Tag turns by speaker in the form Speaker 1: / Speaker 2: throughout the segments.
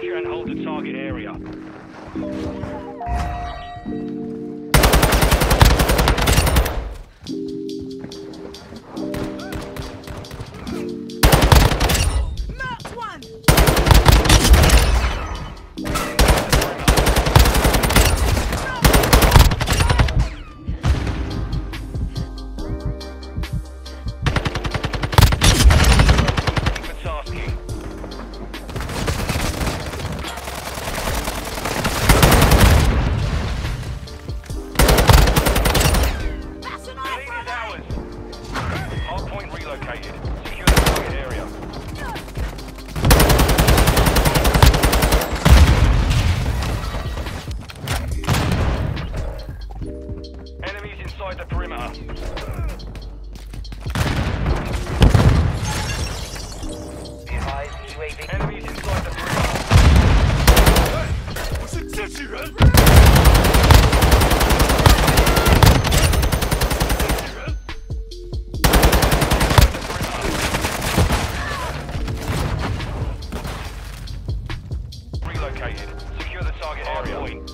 Speaker 1: Capture and hold the target area. Inside the perimeter. Enemies inside the perimeter. Relocated. Secure the target area. Point.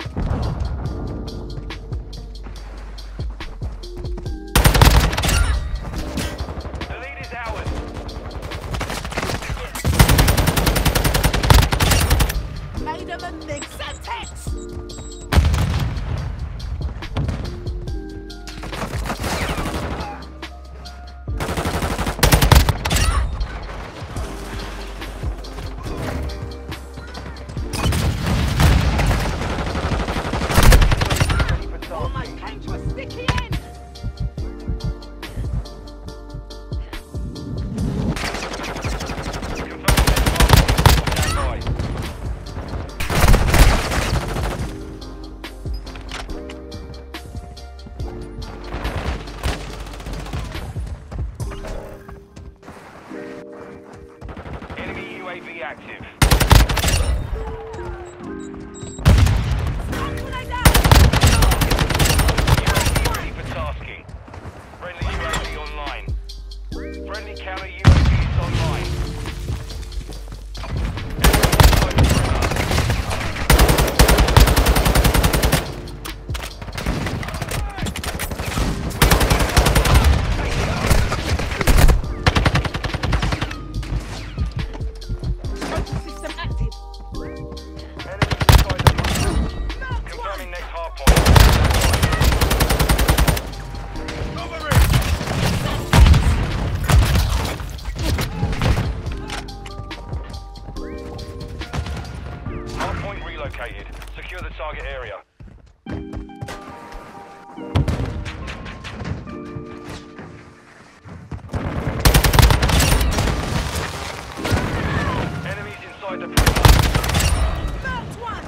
Speaker 1: UAV active. UAV ready for tasking. Friendly UAV online. Friendly counter UAV is online. Located. Secure the target area. Enemies inside the perimeter.
Speaker 2: Marked one!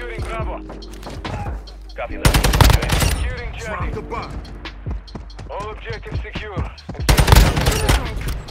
Speaker 1: Securing Bravo. Copy that. Securing Charlie.
Speaker 3: Drop the bomb.
Speaker 1: All objectives secure. And keep it up.